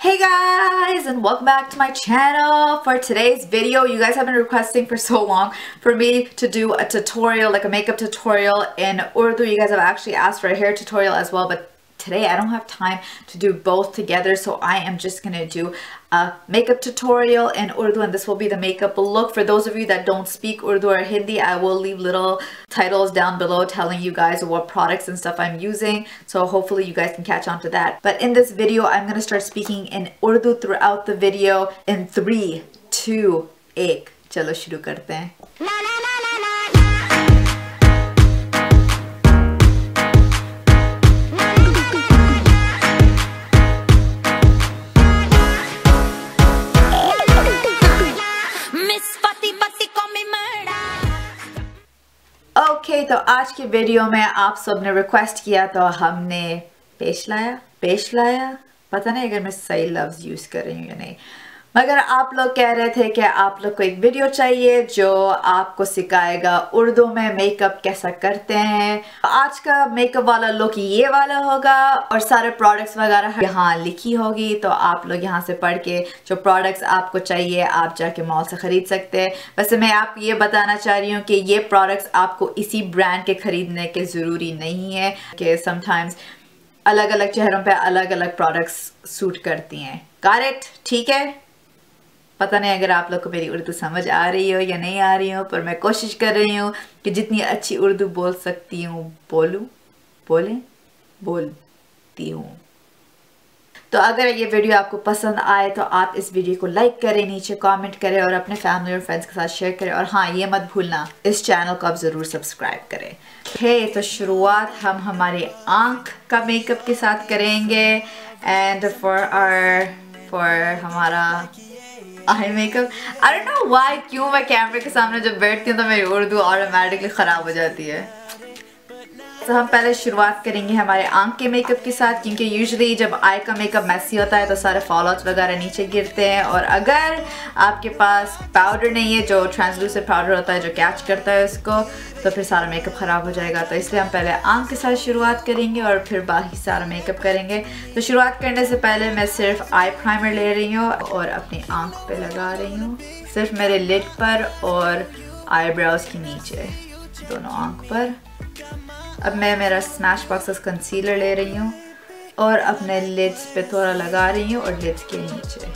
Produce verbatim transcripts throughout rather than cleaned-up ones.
Hey guys, and welcome back to my channel. For today's video, you guys have been requesting for so long for me to do a tutorial, like a makeup tutorial in Urdu. You guys have actually asked for a hair tutorial as well, but today I don't have time to do both together, so I am just gonna do a makeup tutorial in Urdu, and this will be the makeup look. For those of you that don't speak Urdu or Hindi, I will leave little titles down below telling you guys what products and stuff I'm using, so hopefully you guys can catch on to that. But in this video, I'm gonna start speaking in Urdu throughout the video in three, two, one. चलो शुरू करते हैं. Okay okay, तो आज के video में आप सब ने रिक्वेस्ट किया तो हमने पेश लाया पेश लाया पता नहीं अगर मैं सही लफ्ज़ यूज़ कर रही हूँ या नहीं, मगर आप लोग कह रहे थे कि आप लोग को एक वीडियो चाहिए जो आपको सिखाएगा उर्दू में मेकअप कैसा करते हैं. आज का मेकअप वाला लुक ये वाला होगा और सारे प्रोडक्ट्स वगैरह यहाँ लिखी होगी, तो आप लोग यहाँ से पढ़ के जो प्रोडक्ट्स आपको चाहिए आप जाके मॉल से ख़रीद सकते हैं. वैसे मैं आप ये बताना चाह रही हूँ कि ये प्रोडक्ट्स आपको इसी ब्रांड के ख़रीदने के ज़रूरी नहीं है, कि समटाइम्स अलग अलग चेहरों पे अलग अलग प्रोडक्ट्स सूट करती हैं. करेक्ट? ठीक है. पता नहीं अगर आप लोग को मेरी उर्दू समझ आ रही हो या नहीं आ रही हो, पर मैं कोशिश कर रही हूँ कि जितनी अच्छी उर्दू बोल सकती हूँ बोलूँ बोलें बोलती हूँ. तो अगर ये वीडियो आपको पसंद आए तो आप इस वीडियो को लाइक करें, नीचे कमेंट करें और अपने फैमिली और फ्रेंड्स के साथ शेयर करें. और हाँ, ये मत भूलना इस चैनल को आप ज़रूर सब्सक्राइब करें. हे तो शुरुआत हम हमारी आँख का मेकअप के साथ करेंगे. एंड फॉर आवर फॉर हमारा eye makeup, I don't know why, क्यों मैं कैमरे के सामने जब बैठती हूँ तो मेरी उर्दू ऑटोमेटिकली ख़राब हो जाती है. तो हम पहले शुरुआत करेंगे हमारे आँख के मेकअप के साथ, क्योंकि यूजुअली जब आई का मेकअप मैसी होता है तो सारे फॉलआउट्स वगैरह नीचे गिरते हैं, और अगर आपके पास पाउडर नहीं है जो ट्रांसलूसेंट पाउडर होता है जो कैच करता है उसको, तो फिर सारा मेकअप ख़राब हो जाएगा. तो इसलिए हम पहले आँख के साथ शुरुआत करेंगे और फिर बाकी सारा मेकअप करेंगे. तो शुरुआत करने से पहले मैं सिर्फ आई प्राइमर ले रही हूँ और अपनी आँख पे लगा रही हूँ, सिर्फ मेरे लिड पर और आईब्रोज के नीचे, दोनों आँख पर. अब मैं मेरा स्मैश बॉक्स कंसीलर ले रही हूँ और अपने लिड्स पे थोड़ा लगा रही हूँ और लिड्स के नीचे.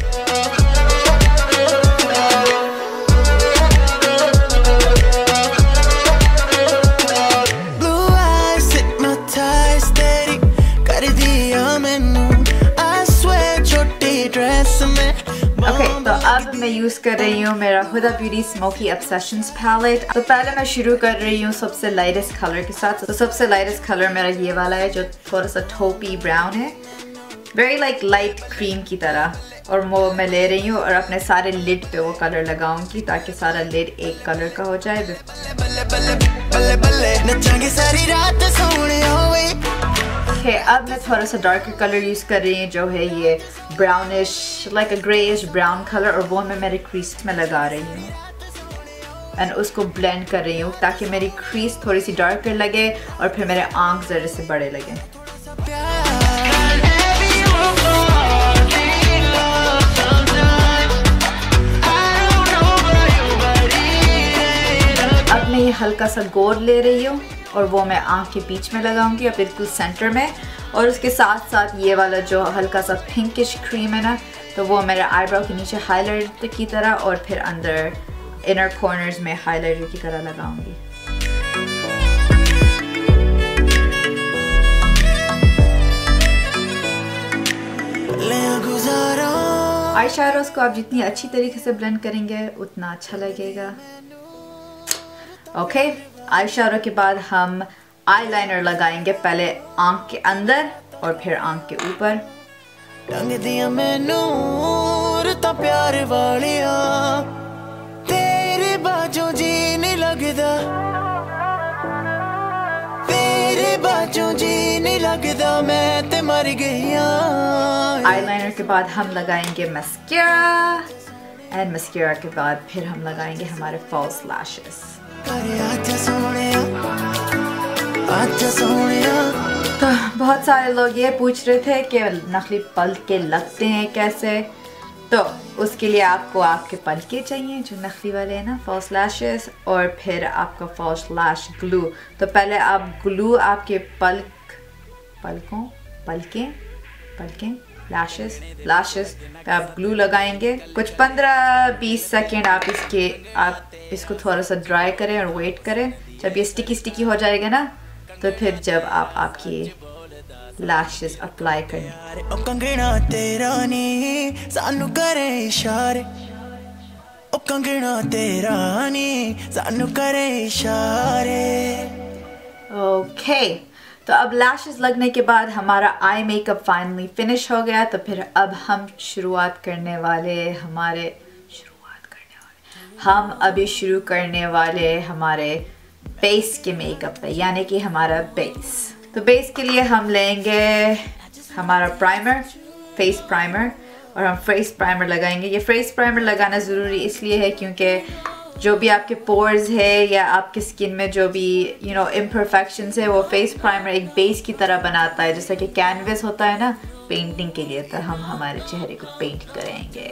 ओके okay, तो अब मैं यूज़ कर रही हूँ मेरा Huda Beauty smoky obsessions palette. तो पहले मैं शुरू कर रही हूँ सबसे लाइटेस्ट कलर के साथ. तो सबसे लाइटेस्ट कलर मेरा ये वाला है जो थोड़ा सा टोपी ब्राउन है, वेरी लाइक लाइट क्रीम की तरह, और वो मैं ले रही हूँ और अपने सारे लिड पे वो कलर लगाऊंगी ताकि सारा लिड एक कलर का हो जाए. Okay, अब मैं थोड़ा सा डार्कर कलर यूज़ कर रही हूँ जो है ये brownish, like a greyish brown colour, और वो मैं मेरे क्रीज में लगा रही हूँ एंड उसको ब्लेंड कर रही हूँ ताकि मेरी क्रीज थोड़ी सी डार्कर लगे और फिर मेरे आँख ज़रा से बड़े लगे. अब मैं ये हल्का सा गोल्ड ले रही हूँ और वो मैं आँख के बीच में लगाऊंगी, बिल्कुल सेंटर में, और उसके साथ साथ ये वाला जो हल्का सा पिंकिश क्रीम है ना, तो वो मेरे आईब्रो के नीचे हाइलाइटर की तरह और फिर अंदर इनर कॉर्नर्स में हाइलाइटर की तरह लगाऊंगी. आई शैडोज़ को आप जितनी अच्छी तरीके से ब्लेंड करेंगे उतना अच्छा लगेगा. ओके okay, आई शैडो के बाद हम आई लाइनर लगाएंगे, पहले आँख के अंदर और फिर आँख के ऊपर. प्यार वालिया तेरे बाजों जी नहीं लगदा, तेरे बाजों जी नहीं लगदा, मैं ते मर गईया. आई लाइनर के बाद हम लगाएंगे मस्कारा, एंड मस्कारा के बाद फिर हम लगाएंगे हमारे फॉल्स लैशेस. आजा सोनिया, आजा सोनिया, तो बहुत सारे लोग ये पूछ रहे थे कि नकली पलके लगते हैं कैसे, तो उसके लिए आपको आपके पलके चाहिए जो नकली वाले हैं ना, फॉल्स लैशेस, और फिर आपका फॉल्स लैश ग्लू। तो पहले आप ग्लू आपके पलक पलकों पलके पलके लैशेस लैशेस पे आप ग्लू लगाएंगे। कुछ पंद्रह बीस सेकेंड आप इसके आप इसको थोड़ा सा ड्राई करें और वेट करें। जब ये स्टिकी स्टिकी हो जाएगा ना, तो फिर जब आप आपकी लैशेस अप्लाई करें। ओके, तो अब लैशेस लगने के बाद हमारा आई मेकअप फाइनली फिनिश हो गया। तो फिर अब हम शुरुआत करने वाले हमारे शुरुआत करने वाले हम अभी शुरू करने वाले हमारे बेस के मेकअप पे, यानी कि हमारा बेस। तो बेस के लिए हम लेंगे हमारा प्राइमर, फेस प्राइमर, और हम फेस प्राइमर लगाएंगे। ये फेस प्राइमर लगाना ज़रूरी इसलिए है क्योंकि जो भी आपके पोर्स है या आपके स्किन में जो भी यू नो इम्परफेक्शंस है, वो फेस प्राइमर एक बेस की तरह बनाता है, जैसा कि कैनवस होता है ना पेंटिंग के लिए। तो हम हमारे चेहरे को पेंट करेंगे।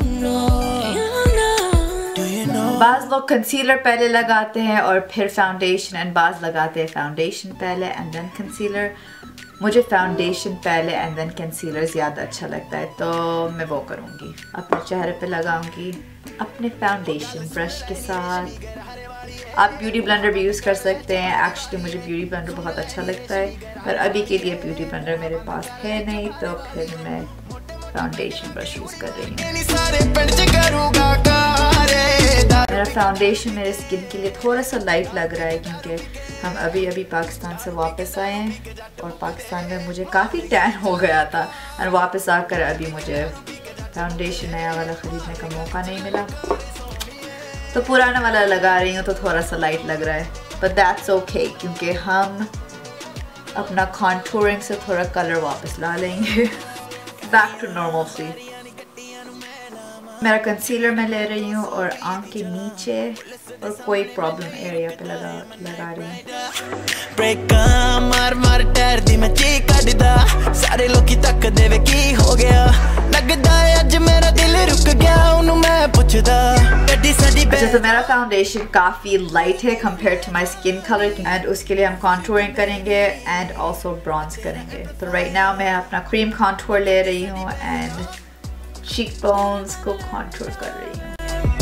बाज़ लोग कंसीलर पहले लगाते हैं और फिर फाउंडेशन, एंड बाज़ लगाते हैं फाउंडेशन पहले एंड देन कंसीलर। मुझे फाउंडेशन पहले एंड देन कंसीलर ज़्यादा अच्छा लगता है, तो मैं वो करूँगी। अपने चेहरे पे लगाऊंगी अपने फाउंडेशन ब्रश के साथ। आप ब्यूटी ब्लेंडर भी यूज़ कर सकते हैं। एक्चुअली मुझे ब्यूटी ब्लेंडर बहुत अच्छा लगता है, पर अभी के लिए ब्यूटी ब्लेंडर मेरे पास है नहीं, तो फिर मैं फाउंडेशन ब्रश यूज़ कर रही हूँ। मेरा फाउंडेशन मेरे स्किन के लिए थोड़ा सा लाइट लग रहा है क्योंकि हम अभी अभी पाकिस्तान से वापस आए हैं और पाकिस्तान में मुझे काफ़ी टैन हो गया था, और वापस आकर अभी मुझे फाउंडेशन नया वाला ख़रीदने का मौका नहीं मिला, तो पुराना वाला लगा रही हूँ, तो थोड़ा सा लाइट लग रहा है। बट दैट्स ओके क्योंकि हम अपना कॉन्टूरिंग से थोड़ा कलर वापस ला लेंगे बैक टू नॉर्मल सी। मेरा कंसीलर मैं ले रही हूँ और आँख के नीचे और कोई प्रॉब्लम एरिया पे लगा लगा रही हूँ। मार मार टैर दी मैं ची कटदा, सारे लोग तक देवे की हो गया, लगदा अज मेरा दिल रुक गया, उन्हों मैं पुछदा। अच्छा, तो मेरा फाउंडेशन काफ़ी लाइट है compare to my skin colour, and उसके लिए हम कॉन्टूरिंग करेंगे एंड ऑल्सो ब्रॉन्ज करेंगे। तो राइट नाउ मैं अपना क्रीम कॉन्टूर ले रही हूँ एंड चीक बोन्स को कॉन्टूर कर रही हूँ।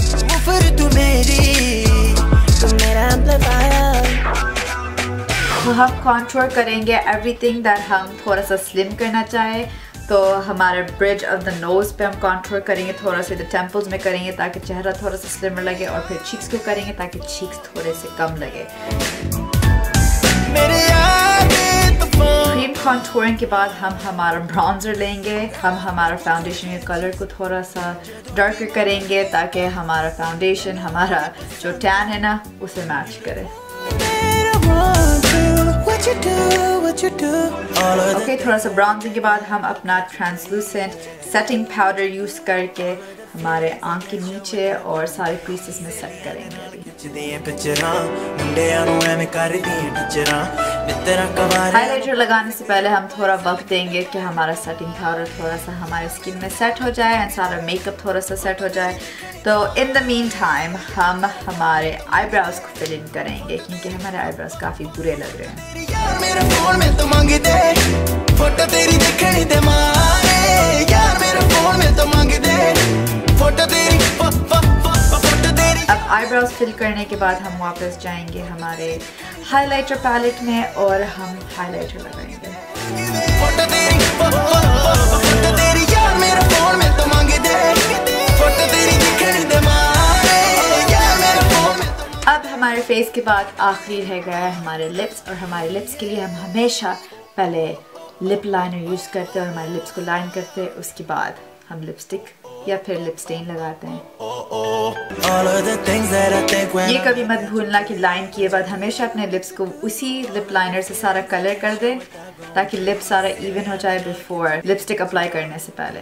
तो हम कॉन्टूर करेंगे एवरीथिंग दैट हम थोड़ा सा स्लिम करना चाहे। तो हमारे ब्रिज ऑफ द नोज पे हम कॉन्टूर करेंगे, थोड़ा सा द टेम्पल्स में करेंगे ताकि चेहरा थोड़ा सा स्लिमर लगे, और फिर चीक्स को करेंगे ताकि चीक्स थोड़े से कम लगे। क्रीम कॉन्टूरिंग के बाद हम हमारा ब्राउन्जर लेंगे। हम हमारा फाउंडेशन के कलर को थोड़ा सा डार्कर करेंगे ताकि हमारा फाउंडेशन हमारा जो टैन है ना उसे मैच करे। ओके okay, थोड़ा सा ब्राउनिंग के बाद हम अपना ट्रांसलूसेंट सेटिंग पाउडर यूज़ करके हमारे आँख के नीचे और सारे क्रीसेस में सेट करेंगे। हाइलाइटर लगाने से पहले हम थोड़ा वक्त देंगे कि हमारा सेटिंग पाउडर थोड़ा सा हमारे स्किन में सेट हो जाए एंड सारा मेकअप थोड़ा सा सेट हो जाए। तो इन द मीन टाइम हम हमारे आईब्रोज को फिल इन करेंगे क्योंकि हमारे आईब्रोज काफ़ी बुरे लग रहे हैं। अब आईब्रोज फिल करने के बाद हम वापस जाएंगे हमारे हाइलाइटर पैलेट में और हम हाइलाइटर लगाएंगे। अब हमारे फेस के बाद आखिरी रह गया है हमारे लिप्स, और हमारे लिप्स के लिए हम हमेशा पहले लिप लाइनर यूज़ करते हैं और हमारे लिप्स को लाइन करते हैं, उसके बाद हम लिपस्टिक या फिर लिप स्टेन लगाते हैं। ये कभी मत भूलना कि लाइन किए बाद हमेशा अपने लिप्स को उसी लिप लाइनर से सारा कलर कर दें ताकि लिप सारा इवन हो जाए बिफोर लिपस्टिक अप्लाई करने से पहले।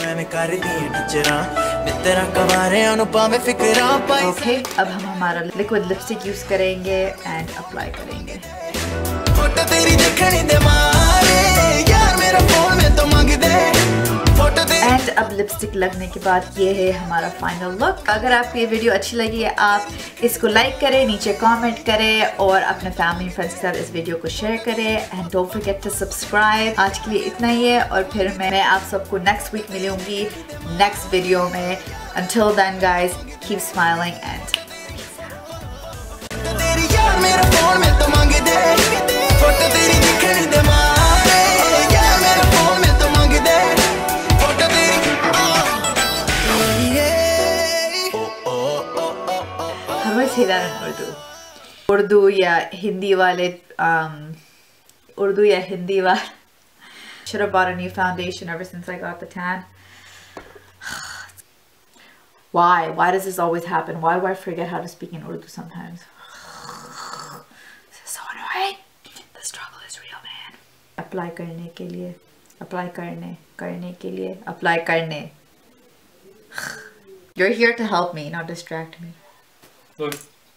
ओके okay, अब हम हमारा लिक्विड लिपस्टिक यूज करेंगे एंड अप्लाई करेंगे। एंड अब लिपस्टिक लगने के बाद ये है हमारा फाइनल लुक। अगर आपको ये वीडियो अच्छी लगी है आप इसको लाइक करें, नीचे कमेंट करें और अपने फैमिली फ्रेंड्स के साथ इस वीडियो को शेयर करें and don't forget to subscribe. आज के लिए इतना ही है और फिर मैं आप सबको नेक्स्ट वीक मिलूंगी नेक्स्ट वीडियो में। Until then guys, keep smiling and how do I say that in Urdu? Urdu या हिंदी वाले um, Urdu या हिंदी वाले. Should have bought a new foundation ever since I got the tan. Why? Why does this always happen? Why do I forget how to speak in Urdu sometimes? This is so annoying. The struggle is real, man. Apply करने के लिए, apply करने, करने के लिए, apply करने. You're here to help me, not distract me. Look.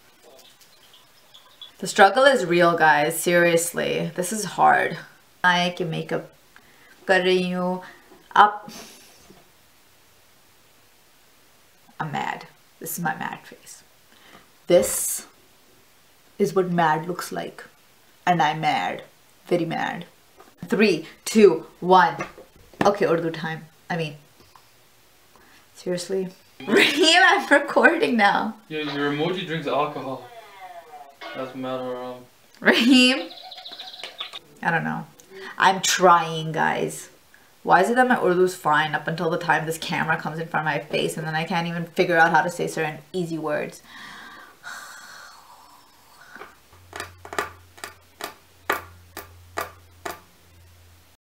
The struggle is real, guys. Seriously, this is hard. I can makeup कर रही हूँ. Up. I'm mad. This is my mad face. This is what mad looks like. And I'm mad. Very mad. Three, two, one. Okay, Urdu time. I mean, seriously? Raheem, I'm recording now. Yeah, your emoji drinks alcohol. That's mad around. Raheem? I don't know. I'm trying, guys. Why is it that my Urdu is fine up until the time this camera comes in front of my face and then I can't even figure out how to say certain easy words?